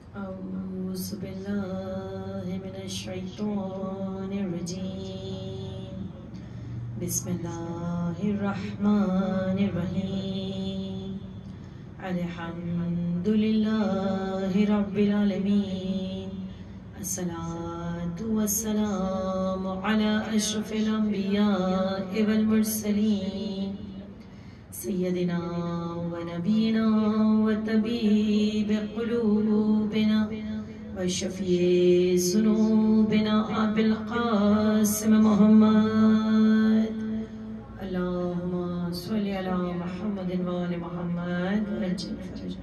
أعوذ بالله من الشيطان الرجيم بسم الله الرحمن الرحيم الحمد لله رب العالمين الصلاة والسلام على أشرف الأنبياء والمرسلين سيدنا ونبينا وطبيب قلوبنا وشفيع ذنوبنا أبي القاسم محمد اللهم صل على محمد وآل محمد وعجل فرجهم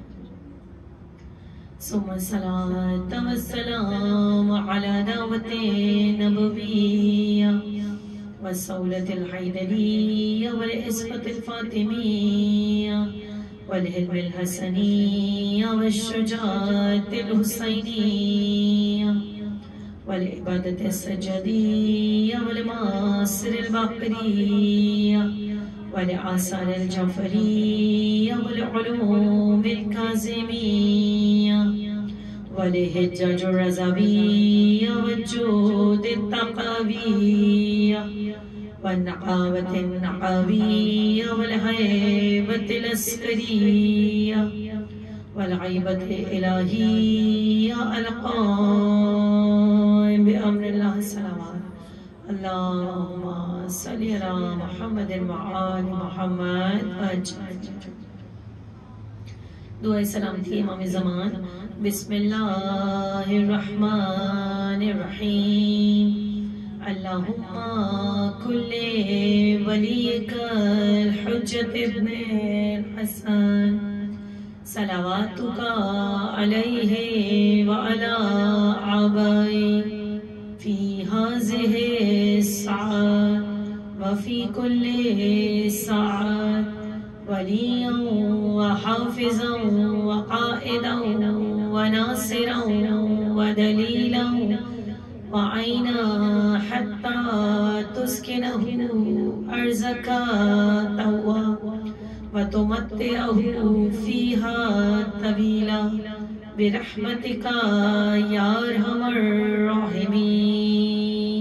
ثم الصلاة والسلام على دعوة النبوية والصولة الحيدرية والإسفة الفاطمية والهلم الحسنية والشجاعة الحسينية والعبادة السجدية والمعاصر الباقرية والآثار الجعفرية والعلوم الكاظمية والحجاج الرضوية والجود التقوية والنقاوة النقوية والهيبة العسكرية والعيبة الإلهية القائم بأمر الله صلوات اللهم صل على محمد وآل محمد أجمعين. دعائے سلامتی امام زمان. بسم اللہ الرحمن الرحیم. اللہم کل ولیک الحجت ابن الحسن صلواتک علیہ وعلی آبائی فی هذه الساعة وفی کل ساعة وليا وحافظا وقائدا وناصرا ودليلا وعينا حتى تسكنه أرزك توا وتمتعه فيها طويلا برحمتك يا أرحم الراحمين.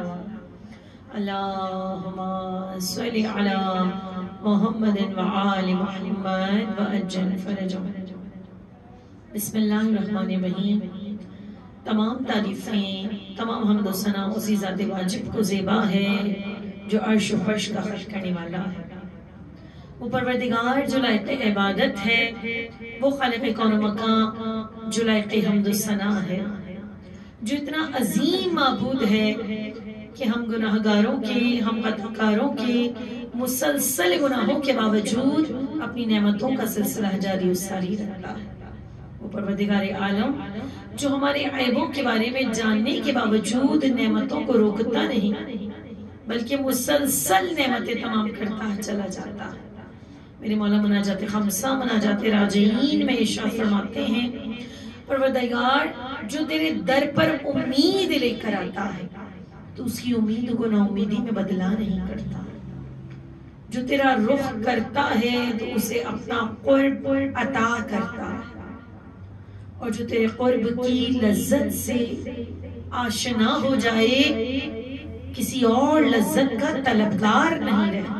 اللهم صل على محمد وآل محمد وعجل فرجهم. بسم اللہ الرحمن الرحیم. تمام تعریفیں، تمام حمد و ثنا اسی ذات واجب کو زیبا ہے جو عرش و فرش کا خلق کرنے والا ہے. وہ پروردگار جو لائق عبادت ہے، وہ خالق کون و مکان جو لائق حمد و ثنا ہے، جو اتنا عظیم معبود ہے کہ ہم گناہگاروں کے، ہم خطاکاروں کے مسلسل گناہوں کے باوجود اپنی نعمتوں کا سلسلہ جاری و ساری رکھتا ہے. وہ پروردگار عالم جو ہمارے عیبوں کے بارے میں جاننے کے باوجود نعمتوں کو روکتا نہیں بلکہ مسلسل نعمتیں تمام کرتا چلا جاتا ہے. میرے مولا مناجات خمسہ، مناجات راجعین میں ارشاد فرماتے ہیں پروردگار جو تیرے در پر امید لے کر آتا ہے تو اس کی امید کو نا امیدی میں بدلا نہیں کرتا. جو تیرا رخ کرتا ہے تو اسے اپنا قرب عطا کرتا ہے، اور جو تیرے قرب کی لذت سے آشنا ہو جائے کسی اور لذت کا طلبگار نہیں رہتا.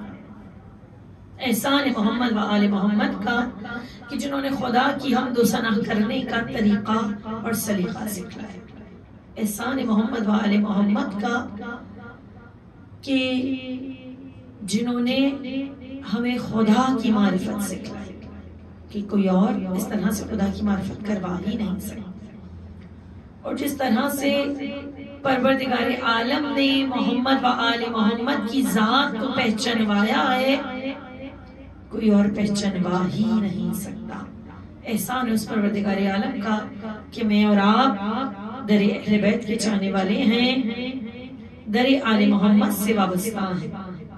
احسان محمد و آل محمد کا کہ جنہوں نے خدا کی حمد و ثنا کرنے کا طریقہ اور سلیقہ سکھلایا. احسان محمد و آل محمد کا کہ جنہوں نے ہمیں خدا کی معرفت سکھلائی کہ کوئی اور اس طرح سے خدا کی معرفت کروا ہی نہیں سکتا. اور جس طرح سے پروردگار عالم نے محمد و آل محمد کی ذات کو پہچانوایا ہے کوئی اور پہچانوا ہی نہیں سکتا. احسان اس پروردگار عالم کا کہ میں اور آپ در اہل بیت کے چاہنے والے ہیں، در آل محمد سے وابستہ ہیں.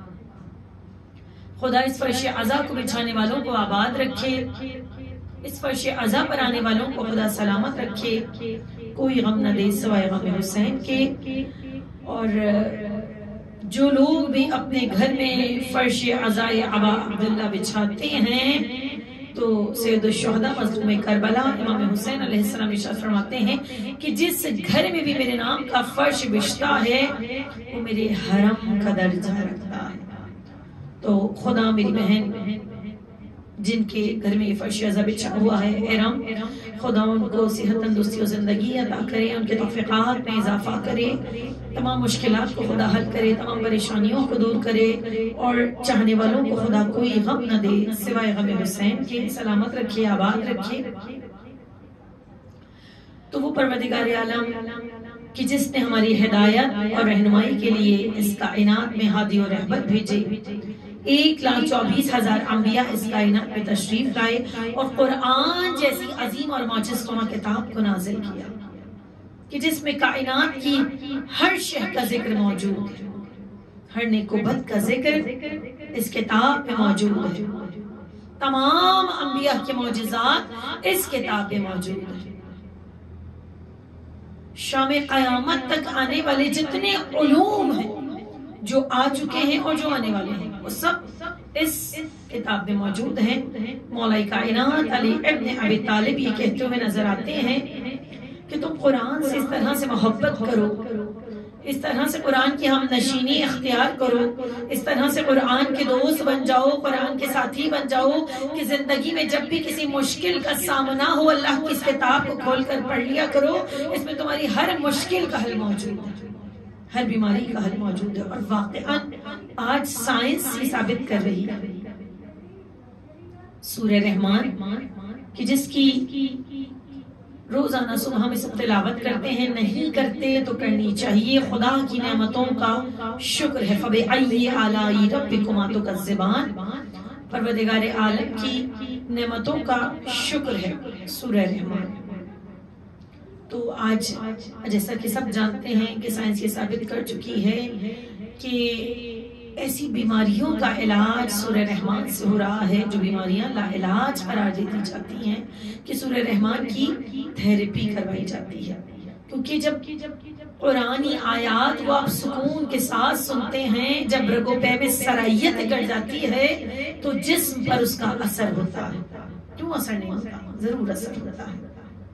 خدا اس فرش عزا کو بچھانے والوں کو آباد رکھے، اس فرش عزا پر آنے والوں کو خدا سلامت رکھے، کوئی غم نہ دے سوائے غم حسین کے. اور جو لوگ بھی اپنے گھر میں فرش عزائے ابا عبداللہ بچھاتے ہیں تو سید الشہداء مظلوم کربلا امام حسین علیہ السلام ارشاد فرماتے ہیں کہ جس گھر میں بھی میرے نام کا فرش بچھتا ہے وہ میرے حرم کا درجہ رکھتا ہے۔ تو خدا میری بہن جن کے گھر میں یہ فرش ازا بچھا ہوا ہے، ارم خدا ان کو صحت تندرستی و زندگی عطا کرے، ان کے توفیقات میں اضافہ کرے، تمام مشکلات کو خدا حل کرے، تمام پریشانیوں کو دور کرے، اور چاہنے والوں کو خدا کوئی غم نہ دے سوائے غم حسین کے، سلامت رکھے، آباد رکھے۔ تو وہ پروردگار عالم کہ جس نے ہماری ہدایت اور رہنمائی کے لیے اس کائنات میں ہادی و رہبر بھیجے، 1,24,000 انبیاء اس کائنات میں تشریف لائے اور قرآن جیسی عظیم اور معجزہ کتاب کو نازل کیا کہ جس میں کائنات کی ہر شے کا ذکر موجود ہے، ہر نیک و بد کا ذکر اس کتاب میں موجود ہے، تمام انبیاء کے معجزات اس کتاب میں موجود ہیں۔ شام قیامت تک آنے والے جتنے علوم ہیں جو آ چکے ہیں اور جو آنے والے ہیں وہ سب اس کتاب میں موجود ہیں۔ مولا کائنات علی ابن ابی طالب یہ کہتے ہوئے نظر آتے ہیں کہ تم قرآن سے اس طرح سے محبت کرو، اس طرح سے قرآن کی ہم نشینی اختیار کرو، اس طرح سے قرآن کے دوست بن جاؤ، قرآن کے ساتھی بن جاؤ کہ زندگی میں جب بھی کسی مشکل کا سامنا ہو اللہ کی اس کتاب کو کھول کر پڑھ لیا کرو، اس میں تمہاری ہر مشکل کا حل موجود ہے، ہر بیماری کا حل موجود ہے۔ اور واقعاً آج سائنس یہ ثابت کر رہی ہے، سورہ رحمان کہ جس کی روزانہ صبح ہم اس تلاوت کرتے ہیں، نہیں کرتے تو کرنی چاہیے، خدا کی نعمتوں کا شکر ہے۔ فَبِأَيِّ آلَاءِ رَبِّكُمَا تُكَذِّبَانِ، پروردگار عالم کی نعمتوں کا شکر ہے سورہ رحمان۔ تو آج جیسا کہ سب جانتے ہیں کہ سائنس یہ ثابت کر چکی ہے کہ ایسی بیماریوں کا علاج سورہ رحمان سے ہو رہا ہے جو بیماریاں لا علاج قرار دی جاتی ہیں کہ سورہ رحمان کی تھیراپی کروائی جاتی ہے، کیونکہ جب قرآنی آیات کو آپ سکون کے ساتھ سنتے ہیں، جب رگ و پے میں سرائیت کر جاتی ہے تو جسم پر اس کا اثر ہوتا ہے۔ کیوں اثر نہیں ہوتا؟ ضرور اثر ہوتا ہے۔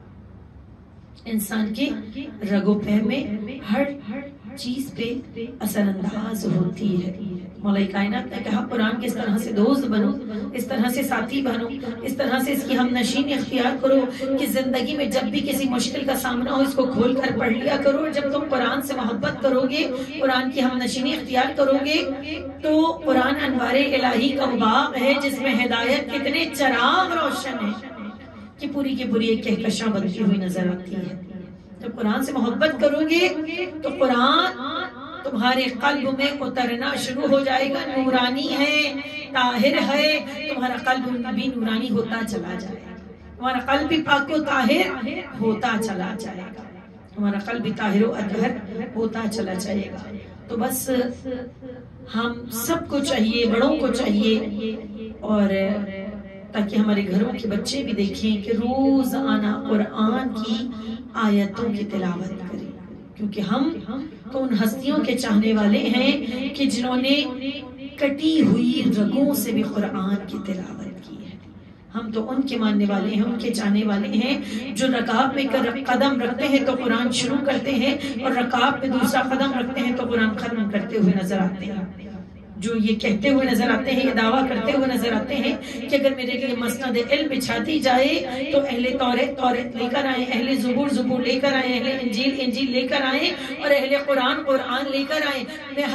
انسان کے رگ و پے میں ہر چیز پہ اثر انداز ہوتی ہے۔ مولا کائنات نے کہا قرآن کے اس طرح سے دوست بنو، اس طرح سے ساتھی بنو، اس طرح سے اس کی ہم نشین اختیار کرو کہ زندگی میں جب بھی کسی مشکل کا سامنا ہو اس کو کھول کر پڑھ لیا کرو۔ جب تم قرآن سے محبت کرو گے، قرآن کی ہم نشینی اختیار کرو گے تو قرآن انوار الہی کا باغ ہے جس میں ہدایت کتنے چراغ روشن ہیں کہ پوری کی پوری ایک کہکشاں بنتی ہوئی نظر آتی ہے۔ جب قرآن سے محبت کرو گے تو قرآن تمہارے قلب میں اترنا شروع ہو جائے گا، نورانی ہے، طاہر ہے، تمہارا قلب بھی نورانی ہوتا چلا جائے گا، تمہارا قلب بھی پاک و طاہر ہوتا چلا جائے گا، تمہارا قلب بھی طاہر و اطہر ہوتا چلا جائے گا۔ تو بس ہم سب کو چاہیے، بڑوں کو چاہیے، اور تاکہ ہمارے گھروں کے بچے بھی دیکھیں کہ روزانہ قرآن کی آیتوں کی تلاوت کریں، کیونکہ ہم تو ان ہستیوں کے چاہنے والے ہیں کہ جنہوں نے کٹی ہوئی رگوں سے بھی قرآن کی تلاوت کی ہے۔ ہم تو ان کے ماننے والے ہیں، ان کے چاہنے والے ہیں جو رکعت میں قدم رکھتے ہیں تو قرآن شروع کرتے ہیں اور رکعت میں دوسرا قدم رکھتے ہیں تو قرآن ختم کرتے ہوئے نظر آتے ہیں، جو یہ کہتے ہوئے نظر آتے ہیں، یہ دعویٰ کرتے ہوئے نظر آتے ہیں کہ اگر میرے لیے مسند علم بچھاتی جائے تو اہل توریت لے کر آئیں، اہل زبور لے کر آئیں، اہل انجیل لے کر آئیں، اور اہل قرآن لے کر آئیں۔ میں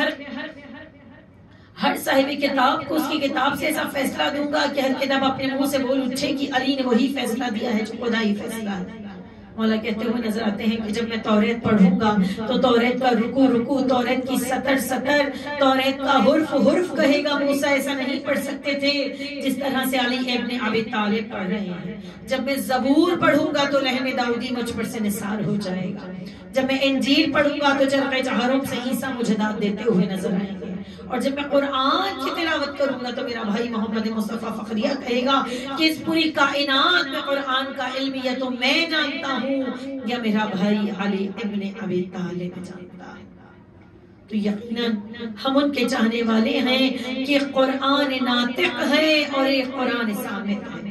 ہر صاحب کتاب کو اس کی کتاب سے ایسا فیصلہ دوں گا کہ ہر کتاب اپنے منہ سے بول اٹھے کہ علی نے وہی فیصلہ دیا ہے جو خدا ہی فیصلہ ہے۔ مولا کہتے ہوئے نظر آتے ہیں کہ جب میں توریت پڑھوں گا تو توریت کا رکو، توریت کی سطر، توریت کا حرف کہے گا موسیٰ ایسا نہیں پڑھ سکتے تھے جس طرح سے علی ابن ابی طالب پڑھ رہے ہیں۔ جب میں زبور پڑھوں گا تو لہم داؤدی مجھ پر سے نثار ہو جائے گا۔ جب میں انجیل پڑھوں گا تو جرقۂ جہرم سے عیسیٰ مجھے داد دیتے ہوئے نظر آئیں گے، اور جب میں قرآن کی تلاوت کروں گا تو میرا بھائی محمد مصطفیٰ فخریہ کہے گا کہ اس پوری کائنات میں قرآن کا علم یا تو میں جانتا ہوں یا میرا بھائی علی ابن ابی طالب جانتا ہے۔ تو یقیناً ہم ان کے چاہنے والے ہیں کہ قرآن ناطق ہے اور ایک قرآن صامت ہے۔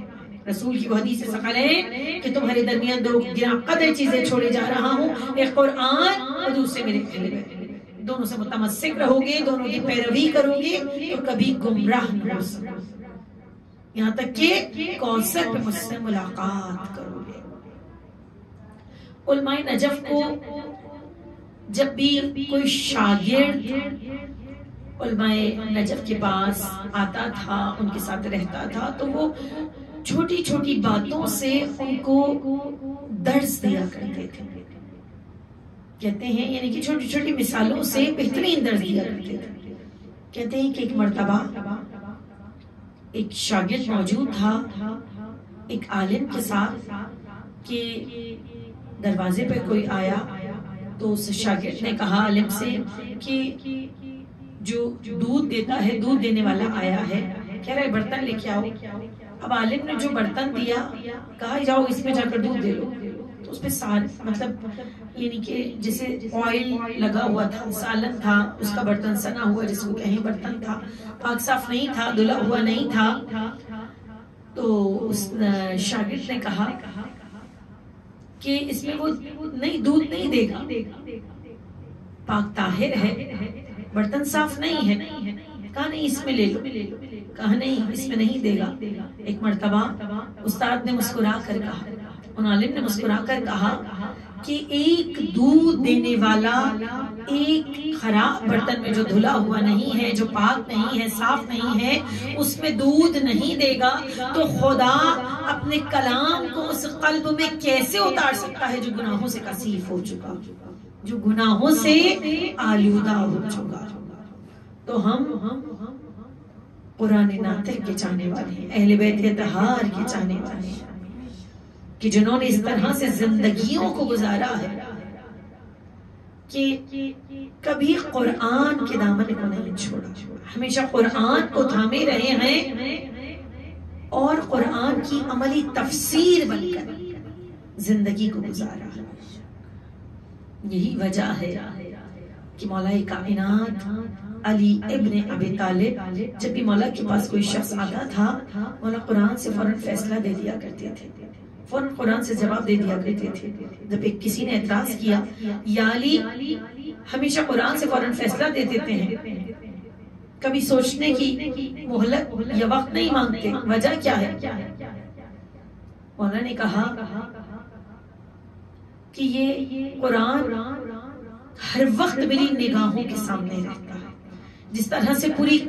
رسول کی وہ حدیث ثقل ہے کہ تمہارے درمیان دو گراں قدر چیزیں چھوڑے جا رہا ہوں، ایک قرآن اور دوسرے میرے اہل بیت، دونوں سے متمسک رہو گے، دونوں کی پیروی کرو گے تو کبھی گمراہ نہ ہو سکو، یہاں تک کہ کوثر پہ مجھ سے ملاقات کرو گے۔ علماء نجف کو جب بھی کوئی شاگرد علماء نجف کے پاس آتا تھا، ان کے ساتھ رہتا تھا، تو وہ چھوٹی چھوٹی باتوں سے ان کو درس دیا کرتے تھے، کہتے ہیں یعنی کہ چھوٹی چھوٹی مثالوں سے بہترین درس دیا کرتے تھے۔ کہتے ہیں کہ ایک مرتبہ ایک شاگرد موجود تھا ایک عالم کے ساتھ کہ دروازے پہ کوئی آیا تو اس شاگرد نے کہا عالم سے کہ جو دودھ دیتا ہے، دودھ دینے والا آیا ہے، کہہ رہا ہے برتن لے کے آؤ۔ اب عالم نے جو برتن دیا کہا جاؤ اس میں جا کر دودھ دے لو، تو اس پہ مطلب یعنی کہ جیسے آئل لگا ہوا تھا، سالن تھا، اس کا برتن سنا ہوا جس کو کہیں برتن تھا، پاک صاف نہیں تھا، دھلا ہوا نہیں تھا۔ تو اس شاگرد نے کہا کہ اس میں وہ نہیں دودھ نہیں دے گا، پاک طاہر ہے، برتن صاف نہیں ہے۔ کہا نہیں اس میں لے لو، کہا نہیں اس میں نہیں دے گا۔ ایک مرتبہ استاد نے مسکرا کر کہا، ان عالم نے مسکرا کر کہا کہ ایک دودھ دینے والا ایک خراب برتن میں جو دھلا ہوا نہیں ہے، جو پاک نہیں ہے، صاف نہیں ہے، اس میں دودھ نہیں دے گا تو خدا اپنے کلام کو اس قلب میں کیسے اتار سکتا ہے جو گناہوں سے کثیف ہو چکا، جو گناہوں سے آلودہ ہو چکا۔ تو ہم قرآن ناطق کے چاہنے والے ہیں، اہل بیت اطہار کے چاہنے والے ہیں کہ جنہوں نے اس طرح سے زندگیوں کو گزارا ہے کہ کبھی قرآن کے دامن کو نہیں چھوڑا، ہمیشہ قرآن کو تھامے رہے ہیں اور قرآن کی عملی تفسیر بن کر زندگی کو گزارا ہے۔ یہی وجہ ہے کہ مولا کائنات علی ابن ابی طالب جب بھی مولا کے پاس کوئی شخص آتا تھا، مولا قرآن سے فوراً فیصلہ دے دیا کرتے تھے، فوراً قرآن سے جواب دے دیا کرتے تھے۔ جب ایک کسی نے اعتراض کیا، یا علی ہمیشہ قرآن سے فوراً فیصلہ دے دیتے ہیں، کبھی سوچنے کی مہلت یا وقت نہیں مانگتے، وجہ کیا ہے؟ مولا نے کہا کہ یہ قرآن ہر وقت میری نگاہوں کے سامنے رہتا ہے، جس طرح سے پوری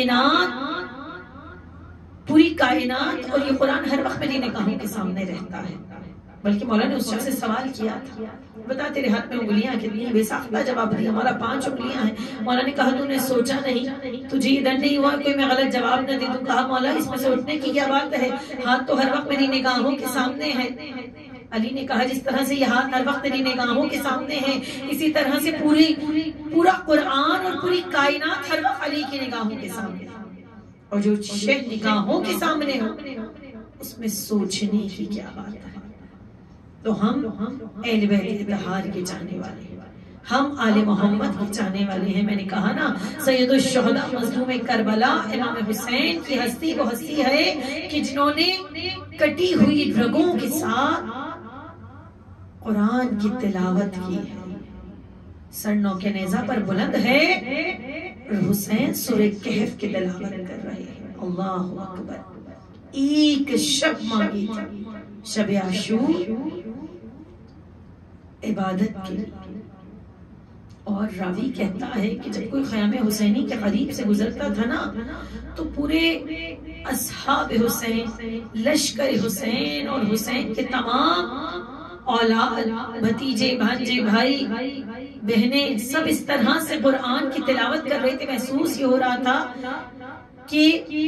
کائنات اور یہ قرآن ہر وقت میری نگاہوں کے سامنے رہتا ہے۔ بلکہ مولا نے اس شخص سے سوال کیا تھا، بتا تیرے ہاتھ میں انگلیاں کتنی ہیں؟ بے ساختہ جواب دیا، مولا 5 انگلیاں ہیں۔ مولا نے کہا تو نے سوچا نہیں، تجھے یہ ڈر نہیں ہوا کوئی میں غلط جواب نہ دے دوں؟ کہا مولا اس میں سوچنے کی کیا بات ہے، ہاتھ تو ہر وقت میری نگاہوں کے سامنے ہے۔ علی نے کہا جس طرح سے یہ ہاتھ ہر وقت تیری نگاہوں کے سامنے ہے، اسی طرح سے پورا قرآن اور پوری کائنات ہر وقت علی کی نگاہوں کے سامنے ہے، اور جو شے نگاہوں کے سامنے ہو اس میں سوچنے کی کیا بات ہے۔ تو ہم اہل بیت اطہار کے چاہنے والے ہیں، ہم آل محمد کے چاہنے والے ہیں۔ میں نے کہا نا سید الشہداء مظلوم کربلا امام حسین کی ہستی وہ ہستی ہے کہ جنہوں نے کٹی ہوئی رگوں کے ساتھ قرآن کی تلاوت کی ہے، سر نو کے نیزہ پر بلند ہے اور حسین سورہ کہف کی تلاوت کر رہے ہیں۔ اللہ اکبر، ایک شب مانگی تھی، شب عاشور عبادت کی، اور راوی کہتا ہے کہ جب کوئی خیام حسینی کے قریب سے گزرتا تھا نا تو پورے اصحاب حسین، لشکر حسین اور حسین کے تمام اولاد، بھتیجے، بھانجے، بھائی، بہنیں سب اس طرح سے قرآن کی تلاوت کر رہے تھے۔ محسوس یہ ہو رہا تھا کہ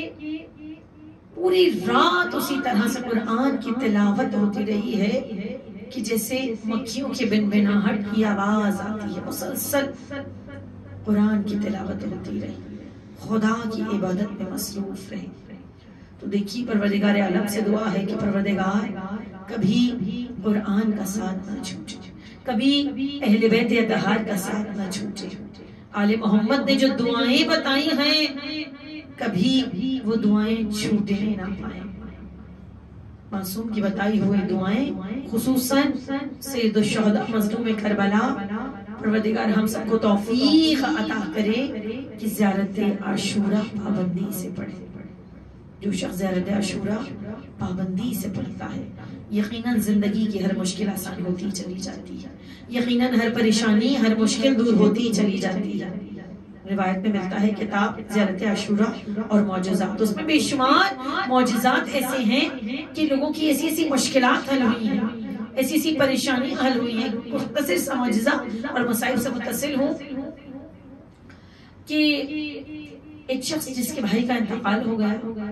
پوری رات اسی طرح سے قرآن کی تلاوت ہوتی رہی ہے کہ جیسے مکھیوں کے بنبناہٹ کی آواز آتی ہے، مسلسل قرآن کی تلاوت ہوتی رہی، خدا کی عبادت میں مصروف رہے۔ تو دیکھیے پروردگار عالم سے دعا ہے کہ پروردگار کبھی قرآن کا ساتھ نہ چھوٹے، کبھی اہل بیت اطہار کا ساتھ نہ چھوٹے۔ آل محمد نے جو دعائیں بتائی ہیں کبھی وہ دعائیں چھوٹنے نہ پائیں۔ معصوم کی بتائی ہوئی دعائیں، خصوصاً سید الشہداء مظلوم کربلا، پروردگار ہم سب کو توفیق عطا کرے کہ زیارت عاشورہ پابندی سے پڑھے۔ جو شخص زیارت عاشورہ پابندی سے پڑھتا ہے یقیناً زندگی کی ہر مشکل آسان ہوتی چلی جاتی ہے، یقیناً ہر پریشانی ہر مشکل دور ہوتی چلی جاتی ہے۔ روایت میں ملتا ہے کتاب زیارت عاشورہ اور معجزات، اس میں بے شمار معجزات ایسے ہیں کہ لوگوں کی ایسی ایسی مشکلات حل ہوئی ہیں، ایسی ایسی پریشانیاں حل ہوئی ہیں۔ مختصر سا معجزہ اور مسائل سے متصل ہوں کہ ایک شخص جس کے بھائی کا انتقال ہو گیا،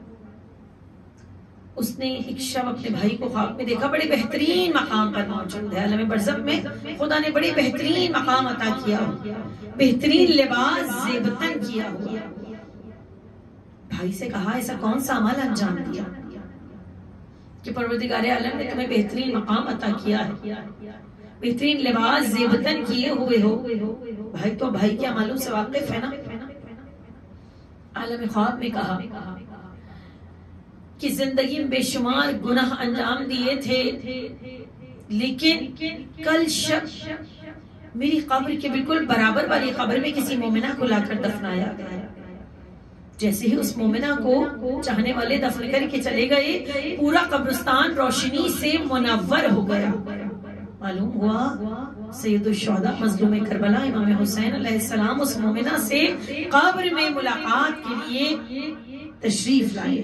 اس نے ایک شب اپنے بھائی کو خواب میں دیکھا، بڑے بہترین مقام پر موجود ہے عالم برزخ میں، خدا نے بڑے بہترین مقام عطا کیا، بہترین لباس زیبتن کیا ہوا۔ بھائی سے کہا ایسا کون سا عمل انجام دیا کہ پروردگار عالم نے تمہیں بہترین مقام عطا کیا ہے، بہترین لباس زیبتن کیے ہوئے ہو؟ بھائی تو بھائی کے عملوں سے واقف ہے نا۔ عالم خواب میں کہا کہ زندگی میں بے شمار گناہ انجام دیے تھے، لیکن کل شب میری قبر کے بالکل برابر والی قبر میں کسی مومنہ کو لا کر دفنایا گیا۔ جیسے ہی اس مومنہ کو چاہنے والے دفن کر کے چلے گئے، پورا قبرستان روشنی سے منور ہو گیا۔ معلوم ہوا سید الشہداء مظلوم کربلا امام حسین علیہ السلام اس مومنہ سے قبر میں ملاقات کے لیے تشریف لائے۔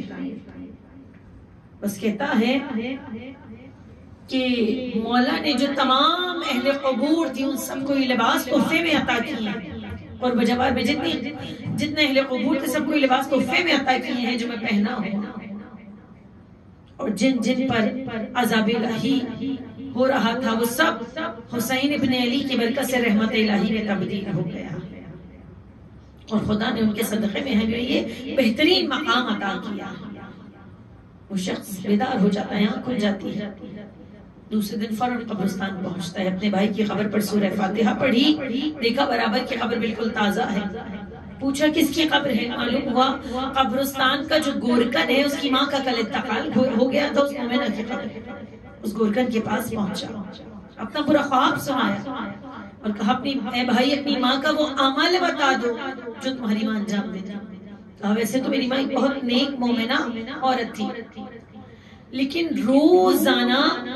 بس کہتا ہے کہ مولا نے جو تمام اہل قبور تھی ان سب کو یہ لباس تحفے میں عطا کیے ہیں، اور بجوار میں جتنے اہل قبور تھے سب کو یہ لباس تحفے میں عطا کیے ہیں جو میں پہنا ہوں، اور جن جن پر عذاب الہی ہو رہا تھا وہ سب حسین ابن علی کی برکت سے رحمت الہی میں تبدیل ہو گیا، اور خدا نے ان کے صدقے میں ہمیں یہ بہترین مقام عطا کیا۔ وہ شخص بیدار ہو جاتا ہے، آنکھ کھل جاتی ہے، دوسرے دن فوراً قبرستان پہنچتا ہے، اپنے بھائی کی قبر پر سورہ فاتحہ پڑھی، دیکھا برابر کی قبر بالکل تازہ ہے، پوچھا کس کی قبر ہے؟ معلوم ہوا قبرستان کا جو گورکن ہے اس کی ماں کا کل انتقال ہو گیا تھا، اس مومنہ کی قبر ہے۔ اس گورکن کے پاس پہنچا، اپنا پورا خواب سنایا اور کہا اے بھائی اپنی ماں کا وہ عمل بتا دو جو تمہاری ماں انجام دے۔ کہا ویسے تو میری ماں ایک بہت نیک مومنہ عورت تھی، لیکن روزانہ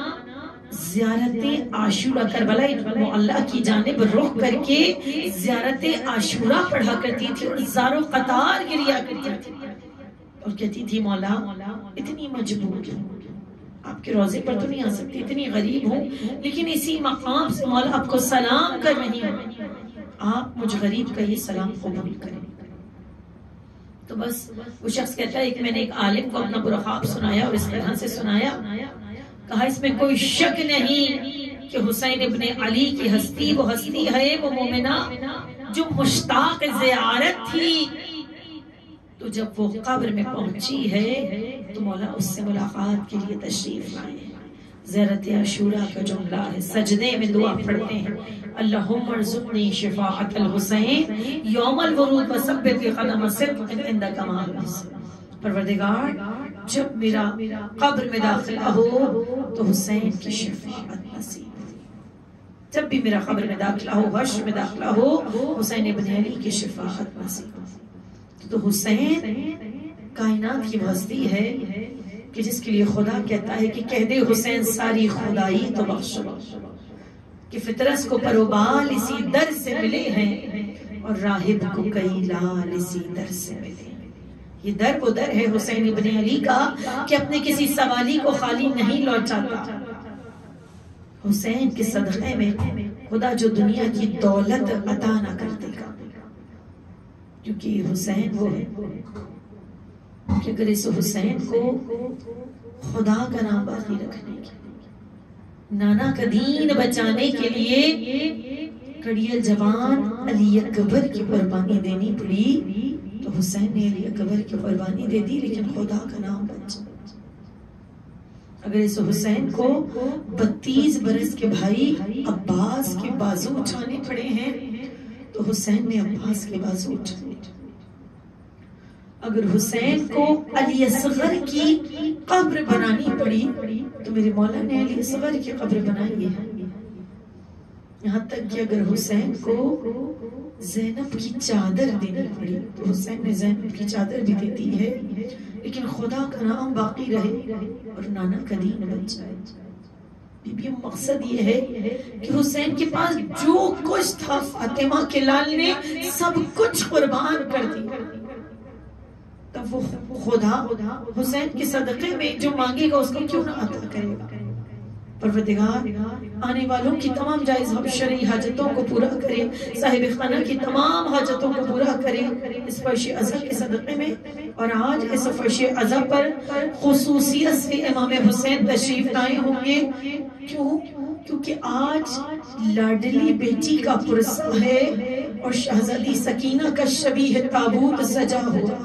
زیارت عاشورہ کربلا معلیٰ کی جانب رخ کر کے زیارت عاشورہ پڑھا کرتی تھی اور زار و قطار گریا کرتی تھی، اور کہتی تھی مولا اتنی مجبور ہوں، آپ کے روزے پر تو نہیں آ سکتی، اتنی غریب ہوں، لیکن اسی مقام سے مولا آپ کو سلام کر رہی ہوں، آپ مجھ غریب کا یہ سلام قبول کریں۔ تو بس وہ شخص کہتا ہے کہ میں نے ایک عالم کو اپنا برا خواب سنایا اور اس طرح سے سنایا، کہا اس میں کوئی شک نہیں کہ حسین ابن علی کی ہستی وہ ہستی ہے، وہ مومنہ جو مشتاق زیارت تھی، تو جب وہ قبر میں پہنچی ہے تو مولا اس سے ملاقات کے لیے تشریف لائے۔ زیارت عاشورہ کا جملہ ہے، سجدے میں دعا پڑھتے ہیں اللہم ارزقنی شفاعت الحسین یوم الورود وثبت قدم صدق عند کمال الحسین۔ پروردگار جب میرا قبر میں داخلہ ہو تو حسین کی شفاعت نصیب ہو، جب بھی میرا قبر میں داخلہ ہو، حشر میں داخلہ ہو، حسین ابن علی کی شفاعت نصیب ہو۔ تو حسین کائنات کی ہستی ہے کہ جس کے لیے خدا کہتا ہے کہ کہہ دے حسین ساری خدائی تو بخش دو، کہ فطرس کو پروبال اسی در سے ملے ہیں اور راہب کو کئی لال اسی در سے ملے۔ یہ در وہ در ہے حسین ابن علی کا کہ اپنے کسی سوالی کو خالی نہیں لوٹاتا۔ حسین کے صدقے میں خدا جو دنیا کی دولت عطا نہ کر دے گا، کیونکہ حسین وہ ہے کہ اگر اس حسین کو خدا کا نام باقی رکھنے کے، نانا کا دین بچانے کے لیے کڑیل جوان علی اکبر کی قربانی دینی پڑی، تو حسین نے علی اکبر کی قربانی دے دی لیکن خدا کا نام بچا۔ اگر اس حسین کو 32 برس کے بھائی عباس کے بازو اٹھانے پڑے ہیں تو حسین نے عباس کے بازو اٹھانے۔ اگر حسین کو علی اصغر کی قبر بنانی پڑی تو میرے مولا نے علی اصغر کی قبر بنائی ہے. یہاں تک کہ اگر حسین کو زینب کی چادر دینی پڑی تو حسین نے زینب کی چادر بھی دے دی ہے، لیکن خدا کا نام باقی رہے اور نانا کا دین بچ جائے. بی مقصد یہ ہے کہ حسین کے پاس جو کچھ تھا فاطمہ کے لال نے سب کچھ قربان کر دیا. تب وہ خدا حسین کے صدقے میں جو مانگے گا اس کو کیوں نہ عطا کرے گا. پروردگار آنے والوں کی تمام جائز شرعی حاجتوں کو پورا کرے، صاحب خانہ کی تمام حاجتوں کو پورا کرے اس فرش ازا کے صدقے میں. اور آج اس فرش ازا پر خصوصیت سے امام حسین تشریف لائے ہوں گے. کیونکہ آج لاڈلی بیٹی کا پرسہ ہے اور شہزادی سکینہ کا شبیہ تابوت سجا ہوا.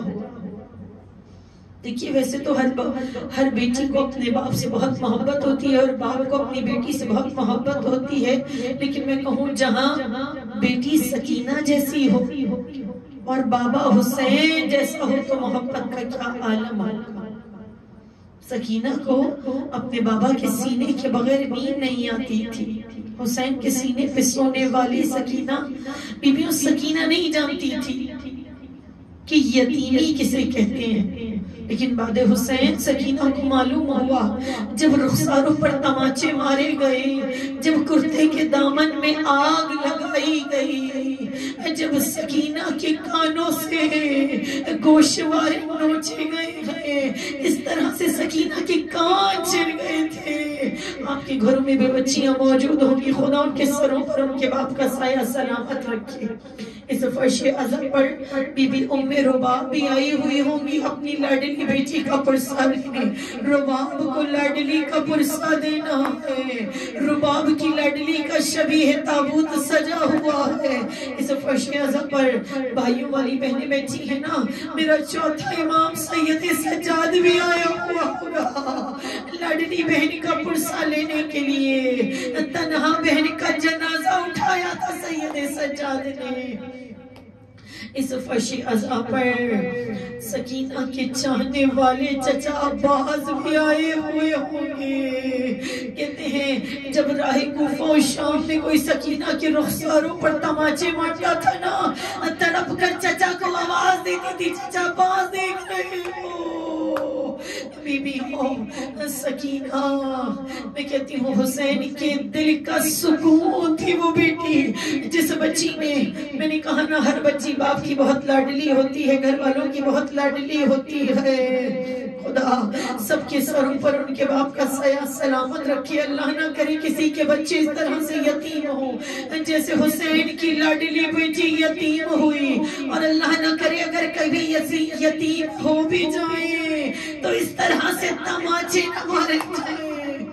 دیکھیے ویسے تو ہر بیٹی کو اپنے باپ سے بہت محبت ہوتی ہے اور باپ کو اپنی بیٹی سے بہت محبت ہوتی ہے، لیکن میں کہوں جہاں بیٹی سکینہ جیسی ہو اور بابا حسین جیسا ہو تو محبت کا کیا عالم ہوگا. سکینہ کو اپنے بابا کے سینے کے بغیر نیند نہیں آتی تھی. حسین کے سینے پہ سونے والی سکینہ بیبیوں سکینہ نہیں جانتی تھی کہ یتیمی کسے کہتے ہیں. لیکن بعد حسین سکینہ کو معلوم ہوا جب رخساروں پر تماچے مارے گئے، جب کرتے کے دامن میں آگ لگائی گئی، جب سکینہ کے کانوں سے گوشوارے نوچے گئے، اس طرح سے سکینہ کے کان چر گئے تھے. آپ کے گھروں میں بے بچیاں موجود ہوں گی، خدا ان کے سروں پر ان کے باپ کا سایہ سلامت رکھے. اس فرش ازا پر بی بی ام رباب بھی آئی ہوئی ہوں گی اپنی لاڈلی بیٹی کا پرسہ دینے. رباب کو لاڈلی کا پرسہ دینا ہے، رباب کی لاڈلی کا شبیہ تابوت سجا ہوا ہے. اس فرش ازا پر بھائیوں والی بہنیں بیٹھی ہیں نا، میرا چوتھا امام سید سجاد بھی آیا ہوا ہوگا لاڈلی بہن کا پرسہ لینے کے لیے. تنہا بہن کا جنازہ اٹھایا تھا سید سجاد نے. اس فرش ازا پر سکینہ کے چاہنے والے چچا عباس بھی آئے ہوئے ہوں گے. کہتے ہیں جب راہ کوفہ و شام میں کوئی سکینہ کے رخساروں پر تماچے مارتا تھا نا، تڑپ کر چچا کو آواز دیتی تھی، چچا عباس دیکھ رہے ہو. بی بی ہو سکینہ، میں کہتی ہوں حسین کے دل کا سکون تھی وہ بیٹی جس بچی میں نے کہا نا ہر بچی باپ کی بہت لاڈلی ہوتی ہے، گھر والوں کی بہت لاڈلی ہوتی ہے. خدا سب کے سروں پر ان کے باپ کا سایہ سلامت رکھے. اللہ نہ کرے کسی کے بچے اس طرح سے یتیم ہوں جیسے حسین کی لاڈلی بیٹی یتیم ہوئی، اور اللہ نہ کرے اگر کبھی یتیم ہو بھی جائیں تو اس طرح سے تماچے نہ مارے جائیں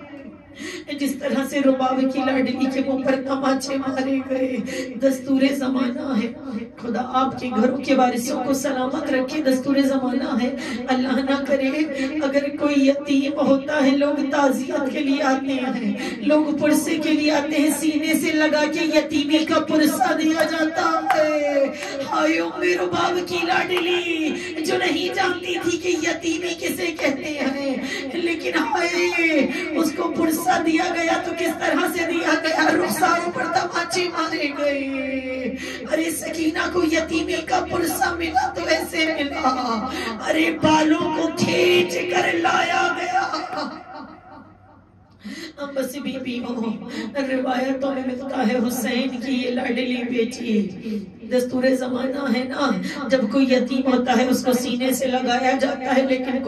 جس طرح سے رباب کی لاڈلی کے منہ پر تماچے مارے گئے. دستور زمانہ ہے. خدا آپ کے گھروں کے وارثوں کو سلامت رکھے. دستور زمانہ ہے. اللہ نہ کرے اگر کوئی یتیم ہوتا ہے، لوگ تعزیت کے لیے آتے ہیں، لوگ پرسے کے لیے آتے ہیں، سینے سے لگا کے یتیمی کا پرسہ دیا جاتا ہے. ہائے ام رباب کی لاڈلی جو نہیں جانتی تھی کہ یتیمی کسے کہتے ہیں، لیکن ہائے اس کو پرسہ دیا گیا تو کس طرح سے دیا گیا، رخساروں پر تماچے مارے گئے. ارے سکینہ کو یتیمی کا پرسہ ملا تو ایسے ملا، ارے بالوں کو کھینچ کر لایا گیا. بس بی بی ہو روایتوں میں ملتا ہے حسین کی یہ لاڈلی بیٹی. دستور زمانہ ہے نا، جب کوئی یتیم ہوتا ہے اس کو سینے سے لگایا جاتا ہے، لیکن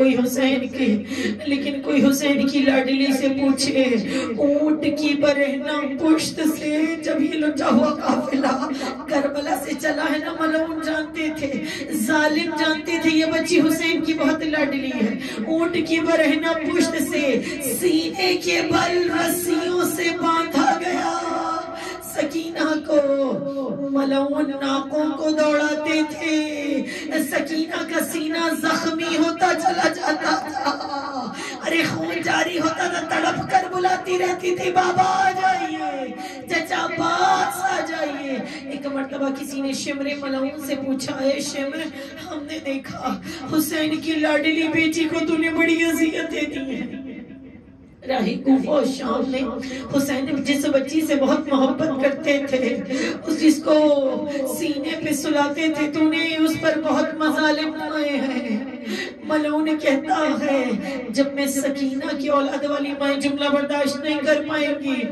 کوئی حسین کی لاڈلی سے پوچھے اونٹ کی برہنہ پشت سے جب یہ لٹا ہوا قافلہ کربلا سے چلا ہے نا، ملعون جانتے تھے، ظالم جانتے تھے یہ بچی حسین کی بہت لاڈلی ہے. اونٹ کی برہنہ پشت سے سینے کے بل رسیوں سے باندھا گیا. سکینہ کو ملعون ناقوں کو دوڑاتے تھے، سکینہ کا سینہ زخمی ہوتا چلا جاتا تھا، ارے خون جاری ہوتا تھا، تڑپ کر بلاتی رہتی تھی بابا آ جائیے، چچا عباس آ جائیے. ایک مرتبہ کسی نے شمر ملعون سے پوچھا، اے شمر، ہم نے دیکھا حسین کی لاڈلی بیٹی کو تو نے بڑی اذیتیں دی ہیں۔ راہی کوفہ و شام میں حسین جس بچی سے بہت محبت کرتے تھے، جس کو سینے پہ سلاتے تھے، تو نے اس پر بہت مظالم ڈھائے ہیں۔ ملعون کہتا ہے جب میں سکینہ کی اولاد والی مائیں جملہ برداشت نہیں کر پائیں گی،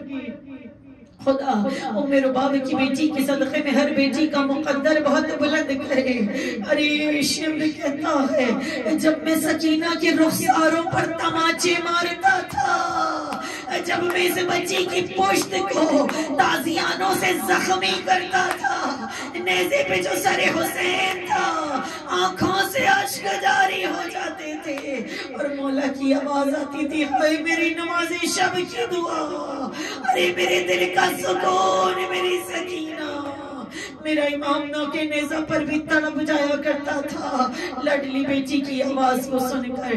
خدا ام رباب کی بیٹی کے صدقے میں ہر بیٹی کا مقدر بہت بلند کرے۔ ارے شمر کہتا ہے جب میں سکینہ کے رخساروں پر تماچے مارتا تھا، جب میں اس بچی کی پشت کو تازیانوں سے زخمی کرتا تھا، نیزے پہ جو سر حسین تھا آنکھوں سے اشک جاری ہو جاتے تھے اور مولا کی آواز آتی تھی، اے میری نماز شب کی دعا، ارے میرے دل کا سکون، میری سکینہ۔ میرا امام نوکے نیزہ پر بھی تڑپ جایا کرتا تھا لاڈلی بیٹی کی آواز کو سن کر۔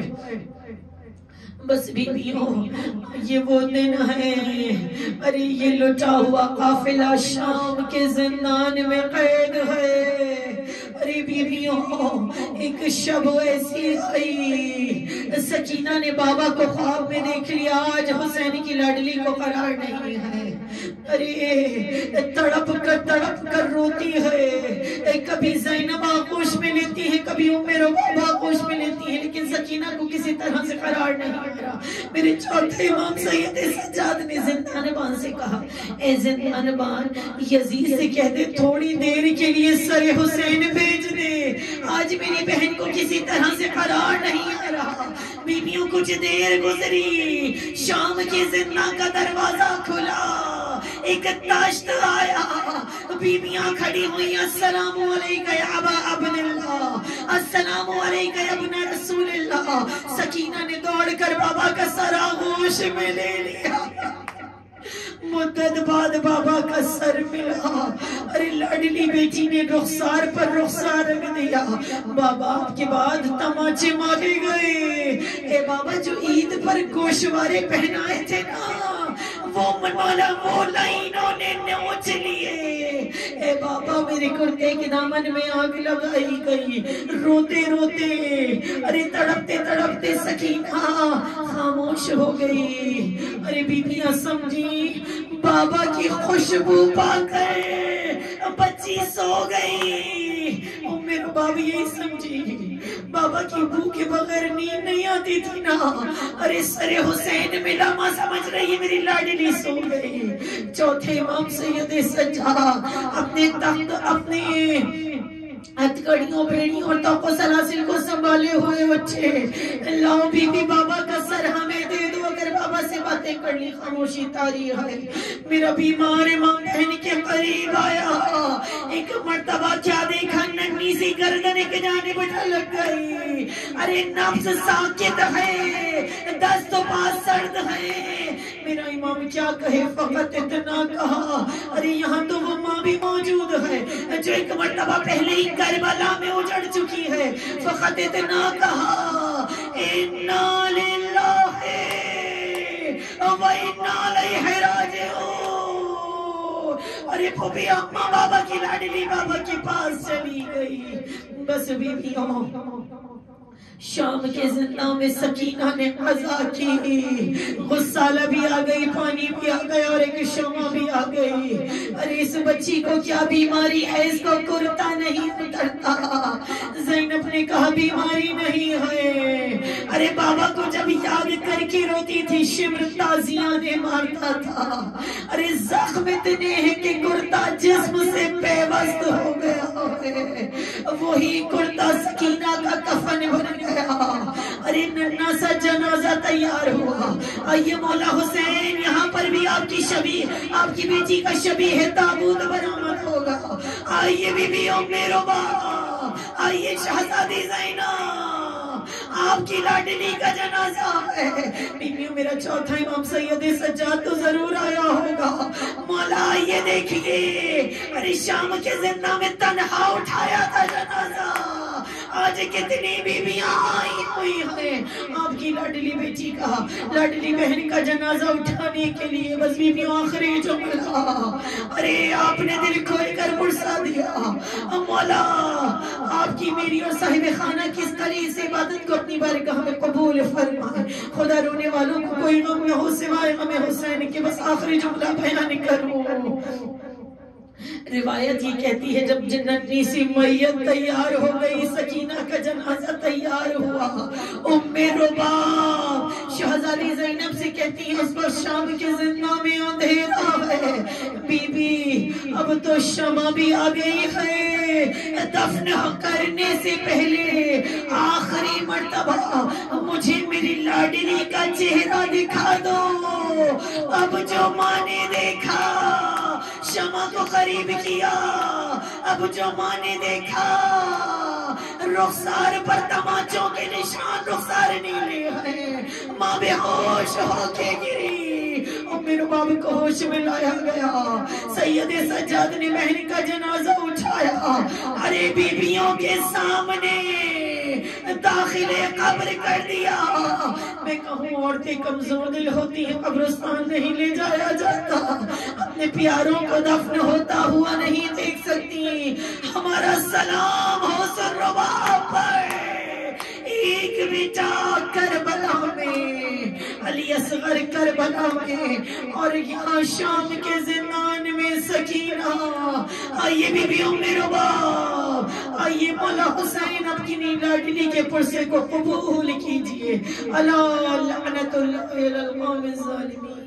بس بیویوں، یہ وہ دن ہے، ارے یہ لٹا ہوا قافلہ شام کے زندان میں قید ہے۔ ارے بیویوں، ایک شب ایسی آئی، سکینہ نے بابا کو خواب میں دیکھ لیا، آج حسین کی لاڈلی کو قرار نہیں ہے۔ ارے تڑپ کر روتی ہے، کبھی زینب آغوش میں لیتی ہے، کبھی ام رباب آغوش میں لیتی ہے، لیکن سکینہ کو کسی طرح سے قرار نہیں ملا۔ میرے چوتھے امام سید سجاد نے زندان بان سے کہا، اے زندان بان، یزید سے کہہ دے تھوڑی دیر کے لیے سر حسین بھیج دے، آج میری بہن کو کسی طرح سے قرار نہیں آ رہا۔ بیویوں کچھ دیر گزری، شام کے زندان کا دروازہ کھلا، ایک تاشت آیا، بیویاں کھڑی ہوئی، السلام علیکہ یا ابا ابن اللہ، السلام علیکہ یا ابن رسول اللہ۔ سکینہ نے دوڑ کر بابا کا سر آغوش میں لے لیا، مدت بعد بابا کا سر ملا۔ ارے لاڈلی بیٹی نے رخسار پر رخسار رکھ دیا، بابا آپ کے بعد تماچے مارے گئے۔ اے بابا جو عید پر گوشوارے پہنائے تھے نا، وہ منوالا وہ لائنوں نے نوچ لیے۔ اے بابا میرے کرتے کے دامن میں آگ لگائی گئی، روتے روتے، ارے تڑپتے تڑپتے سکینہ خاموش ہو گئی۔ ارے بیبیاں سمجھی بابا کی خوشبو پا کر بچی سو گئی، ام رباب یہی سمجھی بابا کی بو کے بغیر نیند نہیں آتی تھی نا۔ ارے سر حسین ملا، ماں سمجھ رہی میری لاڈلی سو گئی۔ چوتھے امام سید سجاد اپنے تخت، اپنے ہتھکڑیوں، بیڑیوں اور توق و سلاسل کو سنبھالے ہوئے بچے، لاؤ بی بی بابا کا سر ہمیں دے دو، اگر بابا سے باتیں کر لی خاموشی طاری ہے۔ میرا بیمار امام بہن کے قریب آیا، ایک مرتبہ کیا دیکھا، ننھی سی گردن ایک جانب ڈھلک گئی۔ ارے نفس ساکت ہے، دست و پا سرد ہے، میرا امام کیا کہے، فقط اتنا کہا، ارے یہاں تو وہ ماں بھی موجود ہے جو ایک مرتبہ پہلے ہی کربلا میں اجڑ چکی ہے، فقط اتنا کہا، اِنَّا لِلَّهِ وَإِنَّا إِلَيْهِ رَاجِعُونَ۔ ارے پھوپھی اماں بابا کی لاڈلی بابا کے پاس چلی گئی۔ بس بیویوں، شام کے زندہ میں سکینہ نے قضا کی، غسالہ بھی آ گئی، پانی بھی آ گیا اور ایک شمع بھی آ گئی۔ ارے اس بچی کو کیا بیماری ہے، اس کو کرتا نہیں اترتا۔ زینب نے کہا بیماری نہیں ہے، ارے بابا کو جب یاد کر کے روتی تھی، شمر تازیاں نے مارتا تھا۔ ارے زخم اتنے ہیں کہ کرتا جسم سے پیوست ہو گیا ہے، وہی کرتا سکینہ کا کفن بن گیا۔ ارے ننھا سا جنازہ تیار ہوا، آئیے مولا حسین، یہاں پر بھی آپ کی شبیہ، آپ کی بیٹی کا شبیہ تابوت برآمد ہوگا۔ آئیے بی بی ام رباب، آئیے شہزادی زینب، آپ کی لاڈلی کا جنازہ ہے۔ بیویوں میرا چوتھا امام سید سجاد تو ضرور آیا ہوگا، مولا آئیے دیکھیے، ارے شام کے زندہ میں تنہا اٹھایا تھا جنازہ، آج کتنی بیویاں آئی ہوئی ہیں آپ کی لاڈلی بیٹی کا، لاڈلی بہن کا جنازہ اٹھانے کے لیے، بس بیویوں آخری جملہ، ارے آپ نے دل کھول کر برسا دیا۔ مولا آپ کی میری اور صاحب خانہ کی اس قلیل سے عبادت کو اپنی بارگاہ میں قبول فرمائے۔ خدا رونے والوں کو کوئی غم نہ ہو سوائے غم حسین کے، بس آخری جملہ بیان کروں۔ روایت یہ کہتی ہے جب جنتی سی میت تیار ہو گئی، سکینہ کا جنازہ تیار ہوا، ام رباب شہزادی زینب سے کہتی ہے اس وقت شام کے زندہ میں اندھیرا ہے، بی بی اب تو شمع بھی آ گئی ہے، دفن کرنے سے پہلے آخری مرتبہ مجھے میری لاڈلی کا چہرہ دکھا دو۔ اب جو ماں نے دیکھا شمع کو قریب کیا، اب جو ماں نے دیکھا رخسار پر تماچوں کے نشان، رخسار نیلے ہیں، ماں بے ہوش ہو کے گری، ام رباب کو ہوش میں لایا گیا، سید سجاد نے بہن کا جنازہ اٹھایا، ارے بیویوں کے سامنے داخل قبر کر دیا۔ میں کہوں عورتیں کمزور دل ہوتی ہیں، قبرستان نہیں لے جایا جاتا، اپنے پیاروں کو دفن ہوتا ہوا نہیں دیکھ سکتی، ہمارا سلام ہو سر رباب پر، ایک بیٹا کربلا میں، علی اصغر کربلا میں، اور یہاں شام کے زندان میں سکینہ۔ آئیے بی بی ام رباب، آئیے مولا حسین اپنی لاڈلی کے پرسے کو قبول کیجئے۔ الا لعنت اللہ علی القوم الظالمین۔